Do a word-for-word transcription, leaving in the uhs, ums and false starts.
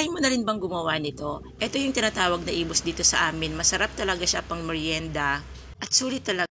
Na-try mo na rin bang gumawa nito? Ito yung tinatawag na imos dito sa amin. Masarap talaga siya pang merienda at sulit talaga.